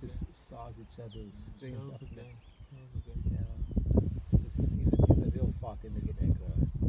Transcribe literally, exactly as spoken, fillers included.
to s- size each other's strength Those up. again. There. Those again. Yeah. Because if, if it is a real fight, then they get aggro.